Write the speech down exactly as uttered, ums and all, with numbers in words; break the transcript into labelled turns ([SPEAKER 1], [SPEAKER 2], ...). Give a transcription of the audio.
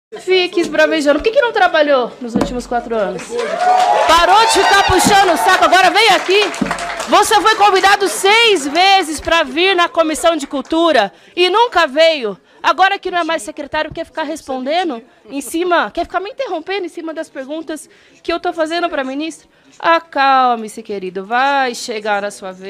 [SPEAKER 1] Fique esbravejando. Por que, que não trabalhou nos últimos quatro anos? Parou de ficar puxando o saco, agora vem aqui. Você foi convidado seis vezes para vir na Comissão de Cultura e nunca veio. Agora que não é mais secretário, quer ficar respondendo em cima, quer ficar me interrompendo em cima das perguntas que eu estou fazendo para a ministra? Acalme-se, querido, vai chegar a sua vez.